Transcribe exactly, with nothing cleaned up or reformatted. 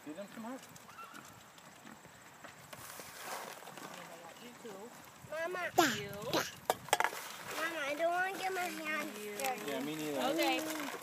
See them some heart? You too. Mama. You. Mama, I don't want to get my hands dirty. Yeah, me neither. Okay.